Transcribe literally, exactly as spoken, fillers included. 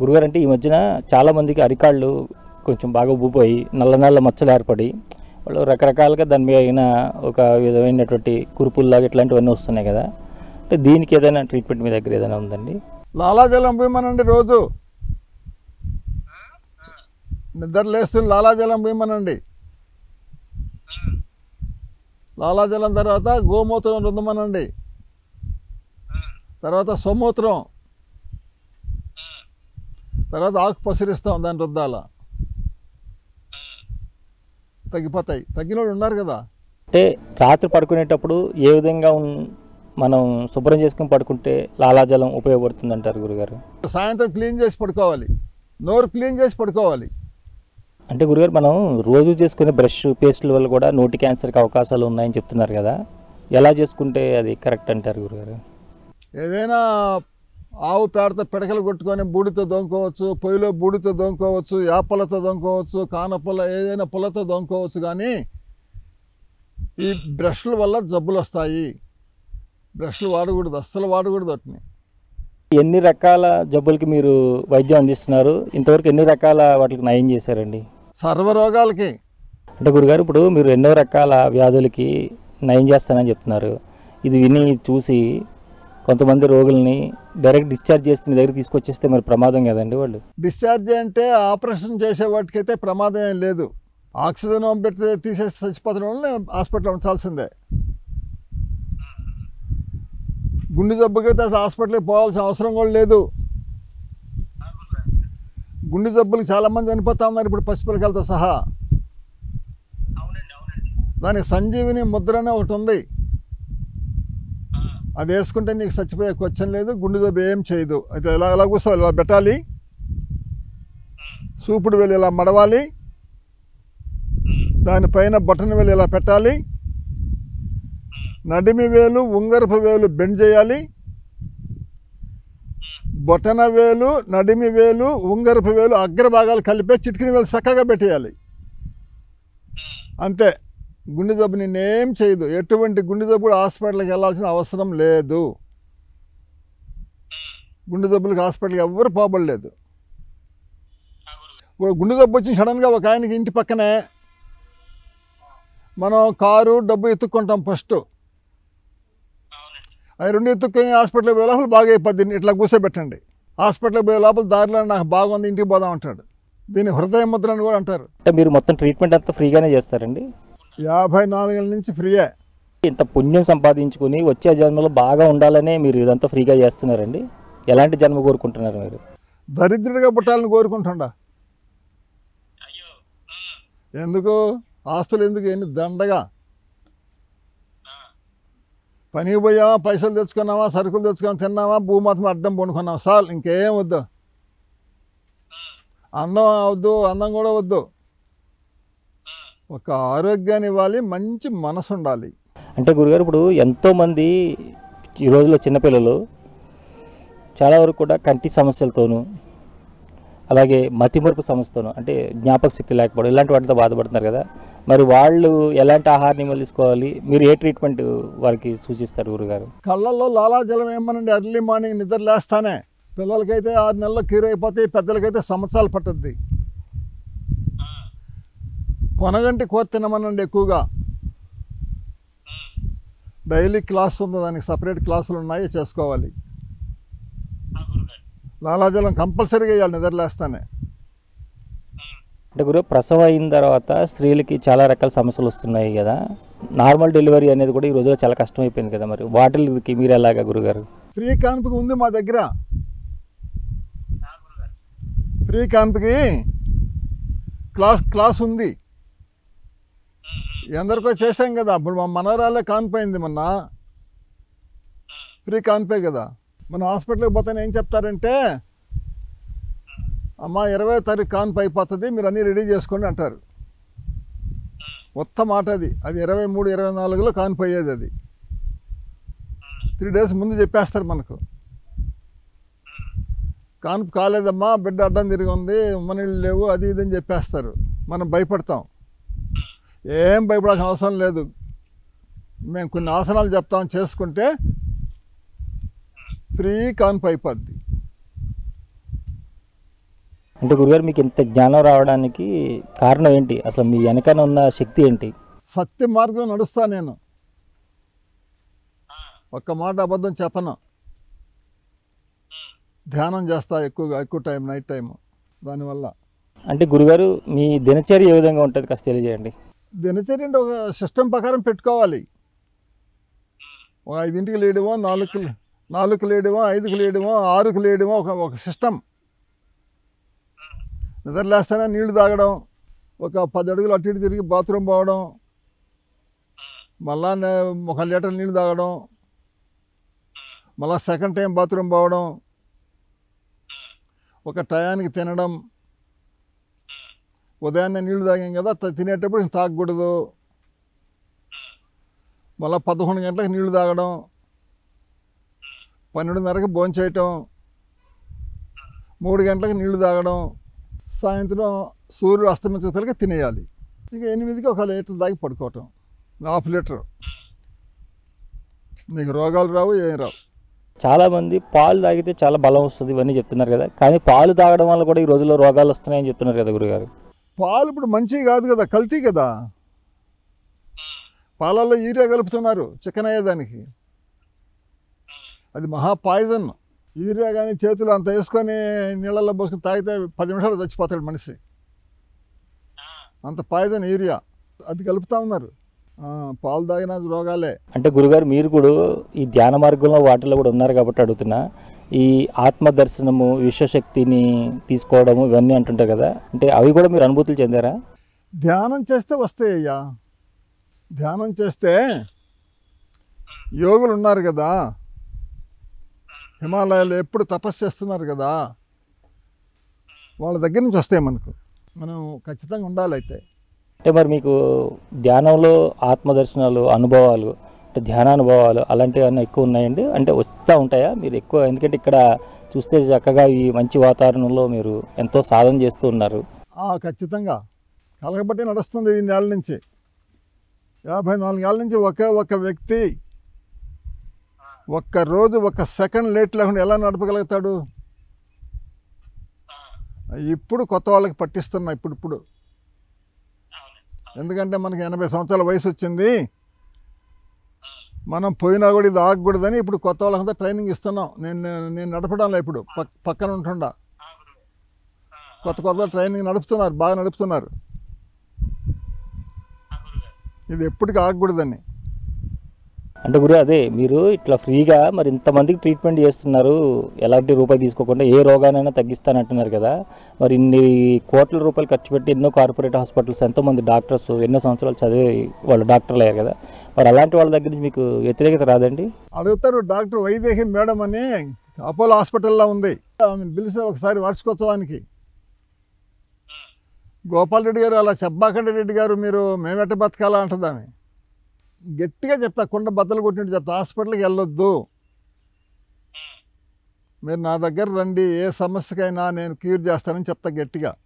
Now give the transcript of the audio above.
గురుగారు అంటే ఈ మధ్యన చాలామందికి అరికాళ్ళు కొంచెం బాగా ఉబ్బిపోయి నల్ల నల్ల మచ్చలు ఏర్పడి వాళ్ళు రకరకాలుగా దాని మీద ఒక విధమైనటువంటి కురుపుల్లాగా ఇట్లాంటివన్నీ వస్తున్నాయి కదా, అంటే దీనికి ఏదైనా ట్రీట్మెంట్ మీ దగ్గర ఏదైనా ఉందండి? లాలాజలం పోయమనండి, రోజు నిద్ర లేస్తుంది లాలాజలం పోయమనండి. లాలాజలం తర్వాత గోమూత్రం రుద్దమనండి, తర్వాత సొమూత్రం, తర్వాత ఆకు పసిరిస్తాం, దాని రుద్దాల తగ్గిపోతాయి. తగ్గిన వాళ్ళు ఉన్నారు కదా. అంటే రాత్రి పడుకునేటప్పుడు ఏ విధంగా మనం శుభ్రం చేసుకుని పడుకుంటే లాలాజలం ఉపయోగపడుతుంది అంటారు గురుగారు? సాయంత్రం క్లీన్ చేసి పడుకోవాలి, నోరు క్లీన్ చేసి పడుకోవాలి. అంటే గురుగారు మనం రోజు చేసుకునే బ్రష్ పేస్ట్ల వల్ల కూడా నోటి క్యాన్సర్కి అవకాశాలు ఉన్నాయని చెప్తున్నారు కదా, ఎలా చేసుకుంటే అది కరెక్ట్ అంటారు గురుగారు? ఏదైనా ఆవు పేడతో పిడకలు కొట్టుకొని బూడితో దొంకోవచ్చు, పొయ్యిలో బూడితో దొంకోవచ్చు, యాపలతో దొంకోవచ్చు, కానపుల్ల ఏదైనా పుల్లతో దొంకోవచ్చు. కానీ ఈ బ్రష్ల వల్ల జబ్బులు వస్తాయి. బ్రష్లు వాడకూడదు, అస్సలు వాడకూడదు. వాటిని ఎన్ని రకాల జబ్బులకి మీరు వైద్యం అందిస్తున్నారు? ఇంతవరకు ఎన్ని రకాల వాటికి నయం చేశారండి? సర్వరోగాలకి. అంటే గురుగారు ఇప్పుడు మీరు ఎన్నో రకాల వ్యాధులకి నయం చేస్తానని చెప్తున్నారు. ఇది విని చూసి కొంతమంది రోగుల్ని డైరెక్ట్ డిశ్చార్జ్ చేస్తే మీ దగ్గర తీసుకొచ్చేస్తే మరి ప్రమాదం కదండి వాళ్ళు? డిశ్చార్జ్ అంటే ఆపరేషన్ చేసే వాటికైతే ప్రమాదం ఏం లేదు. ఆక్సిజన్ పెట్టి తీసేసి చచ్చిపోతున్న వాళ్ళని హాస్పిటల్ ఉంచాల్సిందే. గుండె జబ్బుకైతే అసలు హాస్పిటల్కి పోవాల్సిన అవసరం కూడా లేదు. గుండె జబ్బులకు చాలామంది చనిపోతా ఉన్నారు ఇప్పుడు, పసిపిల్లకాయలతో సహా. దానికి సంజీవిని ముద్ర అనే ఒకటి ఉంది, అది వేసుకుంటే నీకు చచ్చిపోయే క్వశ్చన్ లేదు, గుండె జబ్బు ఏం చేయదు. అయితే ఎలా ఎలా కూర్చోవాలి, ఇలా పెట్టాలి, సూపుడు వేలు ఇలా మడవాలి, దానిపైన బొటన వేలు ఇలా పెట్టాలి, నడిమి వేలు ఉంగరపు వేలు బెండ్ చేయాలి, బొటన వేలు నడిమి వేలు ఉంగరపు వేలు అగ్రభాగాలు కలిపే చిటికిన వేలు చక్కగా పెట్టేయాలి. అంతే, గుండె జబ్బు నిన్నేం చేయదు. ఎటువంటి గుండె జబ్బు కూడా హాస్పిటల్కి వెళ్ళాల్సిన అవసరం లేదు. గుండె జబ్బులకి హాస్పిటల్కి ఎవరు పోబడలేదు. ఇప్పుడు గుండె జబ్బు వచ్చిన సడన్గా ఒక ఆయనకి ఇంటి పక్కనే మనం కారు డబ్బు ఎత్తుక్కుంటాం ఫస్ట్. అవి రెండు ఎత్తుక్కొని హాస్పిటల్కి పోయే లోపల బాగా అయిపోద్ది. ఇట్లా కూర్చోబెట్టండి, హాస్పిటల్కి పోయే లోపల దారిలో నాకు బాగుంది ఇంటికి పోదాం అంటాడు. దీన్ని హృదయ ముద్ర అని కూడా అంటారు. అంటే మీరు మొత్తం ట్రీట్మెంట్ అంతా ఫ్రీగానే చేస్తారండి? యాభై నాలుగేళ్ళ నుంచి ఫ్రీయే. ఇంత పుణ్యం సంపాదించుకుని వచ్చే జన్మలో బాగా ఉండాలనే మీరు ఇదంతా ఫ్రీగా చేస్తున్నారండి? ఎలాంటి జన్మ కోరుకుంటున్నారు మీరు? దరిద్రుడిగా పుట్టాలని కోరుకుంటుండా. ఎందుకు ఆస్తులు ఎందుకు, ఎన్ని దండగా. పనికి పోయామా, పైసలు తెచ్చుకున్నామా, సరుకులు తెచ్చుకొని తిన్నామా, భూమాతం అడ్డం పండుకున్నామా, సార్ ఇంకేం వద్దు. అందం వద్దు, అందం కూడా వద్దు. ఒక ఆరోగ్యాన్ని ఇవ్వాలి, మంచి మనసు ఉండాలి. అంటే గురుగారు ఇప్పుడు ఎంతోమంది ఈ రోజుల్లో చిన్నపిల్లలు చాలా వరకు కూడా కంటి సమస్యలతోనూ అలాగే మతిమరుపు సమస్యతోనూ అంటే జ్ఞాపక శక్తి లేకపోవడం ఇలాంటి వాటితో బాధపడుతున్నారు కదా, మరి వాళ్ళు ఎలాంటి ఆహార నియమాలు తీసుకోవాలి? మీరు ఏ ట్రీట్మెంట్ వారికి సూచిస్తారు గురుగారు? కళ్ళల్లో లాలాజలం ఏమనండి, ఎర్లీ మార్నింగ్ నిద్ర లేస్తానే. పిల్లలకైతే ఆరు నెలల్లో క్యూర్ అయిపోతాయి, పెద్దలకైతే సంవత్సరాలు పట్టుద్ది. పొనగంటి కూర తినమనండి ఎక్కువగా. డైలీ క్లాస్ ఉంది, దానికి సపరేట్ క్లాసులు ఉన్నాయి, చేసుకోవాలి. లాలాజలం కంపల్సరీగా వేయాలి నిద్రలేస్తానే. అంటే గురు ప్రసవం అయిన తర్వాత స్త్రీలకి చాలా రకాల సమస్యలు వస్తున్నాయి కదా, నార్మల్ డెలివరీ అనేది కూడా ఈ రోజుల్లో చాలా కష్టం అయిపోయింది కదా, మరి వాటికి మీరు ఎలాగా గురుగారు? ఫ్రీ క్యాంప్కి ఉంది మా దగ్గర. ఫ్రీ క్యాంప్కి క్లాస్ క్లాస్ ఉంది. ఎందరికో చేశాం కదా, ఇప్పుడు మా మనవరాలే కాన్పోయింది మొన్న. ఫ్రీ కాన్పే కదా. మన హాస్పిటల్కి పోతానే ఏం చెప్తారంటే, అమ్మ ఇరవై తారీఖు కాన్పు అయిపోతుంది, మీరు అన్నీ రెడీ చేసుకోండి అంటారు. మొత్తం మాట అది. అది ఇరవై మూడు ఇరవై నాలుగులో కాన్పు అయ్యేది. అది త్రీ డేస్ ముందు చెప్పేస్తారు మనకు. కాన్పు కాలేదమ్మా, బిడ్డ అడ్డం తిరిగి ఉంది, ఉమ్మనీళ్ళు లేవు, అది ఇది అని చెప్పేస్తారు. మనం భయపడతాం. ఏం భయపడాల్సిన అవసరం లేదు. మేము కొన్ని ఆసనాలు చెప్తాం, చేసుకుంటే ఫ్రీ కాన్పు అయిపోద్ది. అంటే గురుగారు మీకు ఇంత జ్ఞానం రావడానికి కారణం ఏంటి? అసలు మీ వెనకన ఉన్న శక్తి ఏంటి? సత్య మార్గం నడుస్తా నేను, ఒక్క మాట అబద్ధం చెప్పను. ధ్యానం చేస్తా ఎక్కువగా, ఎక్కువ టైం, నైట్ టైం. దానివల్ల అంటే గురుగారు మీ దినచర్య ఏ విధంగా ఉంటుంది కాస్త తెలియజేయండి. దినచర్య అంటే ఒక సిస్టమ్ ప్రకారం పెట్టుకోవాలి. ఒక ఐదింటికి లేడేమో, నాలుగుకి నాలుగుకి లేడేమో, ఐదుకి లేడేమో, ఆరుకి లేడేమో, ఒక ఒక సిస్టమ్. నిద్రలేస్తేనే నీళ్లు తాగడం, ఒక పది అడుగులు అటు ఇటు తిరిగి బాత్రూమ్ పోవడం, మళ్ళా ఒక లీటర్ నీళ్ళు తాగడం, మళ్ళా సెకండ్ టైం బాత్రూమ్ పోవడం, ఒక టయానికి తినడం. ఉదయాన్నే నీళ్లు తాగాం కదా, తినేటప్పుడు తాగకూడదు. మళ్ళీ పదకొండు గంటలకు నీళ్లు తాగడం, పన్నెండున్నరకి భోంచేయటం, మూడు గంటలకు నీళ్లు తాగడం, సాయంత్రం సూర్యుడు అస్తమించేసరికి తినేయాలి. ఇక ఎనిమిదికి ఒక లీటర్ తాగి పడుకోవటం, హాఫ్ లీటర్. నీకు రోగాలు రావు, ఏం రావు. చాలామంది పాలు తాగితే చాలా బలం వస్తుంది ఇవన్నీ చెప్తున్నారు కదా, కానీ పాలు తాగడం వల్ల కూడా ఈ రోజుల్లో రోగాలు వస్తున్నాయని చెప్తున్నారు కదా గురుగారు. పాలు ఇప్పుడు మంచివి కాదు కదా, కల్తీ కదా. పాలల్లో యూరియా కలుపుతున్నారు చికెన్ అయ్యేదానికి. అది మహా పాయిజన్. యూరియా కానీ చేతులు అంత వేసుకొని నీళ్ళల్లో పోసుకొని తాగితే పది నిమిషాలు చచ్చిపోతాడు మనిషి. అంత పాయిజన్ యూరియా, అది కలుపుతూ ఉన్నారు. పాలు తాగిన రోగాలే. అంటే గురుగారు మీరు కూడా ఈ ధ్యాన మార్గంలో వాటిలో కూడా ఉన్నారు కాబట్టి అడుగుతున్నా, ఈ ఆత్మ దర్శనము, విశ్వశక్తిని తీసుకోవడము ఇవన్నీ అంటుంటారు కదా, అంటే అవి కూడా మీరు అనుభూతులు చెందారా? ధ్యానం చేస్తే వస్తాయి అయ్యా. ధ్యానం చేస్తే యోగులు ఉన్నారు కదా, హిమాలయాలు ఎప్పుడు తపస్సు చేస్తున్నారు కదా, వాళ్ళ దగ్గర నుంచి వస్తాయి మనకు. మనం ఖచ్చితంగా ఉండాలి. అయితే అంటే మరి మీకు ధ్యానంలో ఆత్మదర్శనాలు, అనుభవాలు, అంటే ధ్యానానుభవాలు అలాంటివి అన్నీ ఎక్కువ ఉన్నాయండి? అంటే వస్తూ ఉంటాయా మీరు ఎక్కువ? ఎందుకంటే ఇక్కడ చూస్తే చక్కగా ఈ మంచి వాతావరణంలో మీరు ఎంతో సాధన చేస్తూ ఉన్నారు. ఖచ్చితంగా కలగబట్టి నడుస్తుంది ఈ నెల నుంచి. యాభై నాలుగేళ్ళ నుంచి ఒకే ఒక వ్యక్తి ఒక్క రోజు ఒక్క సెకండ్ లేట్ లేకుండా ఎలా నడపగలుగుతాడు? ఇప్పుడు కొత్త వాళ్ళకి పట్టిస్తున్నా ఇప్పుడు ఇప్పుడు ఎందుకంటే మనకి ఎనభై సంవత్సరాల వయసు వచ్చింది, మనం పోయినా కూడా ఇది ఆగకూడదని ఇప్పుడు కొత్త వాళ్ళకంతా ట్రైనింగ్ ఇస్తున్నాం. నేను నేను నడపడంలో ఇప్పుడు పక్కన ఉంటుండా కొత్త కొత్త ట్రైనింగ్ నడుపుతున్నారు, బాగా నడుపుతున్నారు. ఇది ఎప్పటికీ ఆగకూడదని. అంటే గురు అదే మీరు ఇట్లా ఫ్రీగా మరి ఇంతమందికి ట్రీట్మెంట్ చేస్తున్నారు, ఎలాంటి రూపాయి తీసుకోకుండా, ఏ రోగానైనా తగ్గిస్తానంటున్నారు కదా, మరి ఇన్ని కోట్ల రూపాయలు ఖర్చు పెట్టి ఎన్నో కార్పొరేట్ హాస్పిటల్స్, ఎంతోమంది డాక్టర్స్ ఎన్నో సంవత్సరాలు చదివి వాళ్ళు డాక్టర్లు అయ్యారు కదా, మరి అలాంటి వాళ్ళ దగ్గర నుంచి మీకు వ్యతిరేకత రాదండి? అడుగుతారు. డాక్టర్ వైదేహి మేడం అని అపోలో హాస్పిటల్లో ఉంది, పిలిచి ఒకసారి వార్షికోత్సవానికి. గోపాల్ రెడ్డి గారు అలా చెప్పాకండి, రెడ్డి గారు మీరు మేమెట్ట బతకాలా అంటుంది ఆమె. గట్టిగా చెప్తా, కుండ బద్దలు కొట్టినట్టు చెప్తా, హాస్పిటల్కి వెళ్ళొద్దు, మీరు నా దగ్గర రండి, ఏ సమస్యకైనా నేను క్యూర్ చేస్తానని చెప్తా గట్టిగా.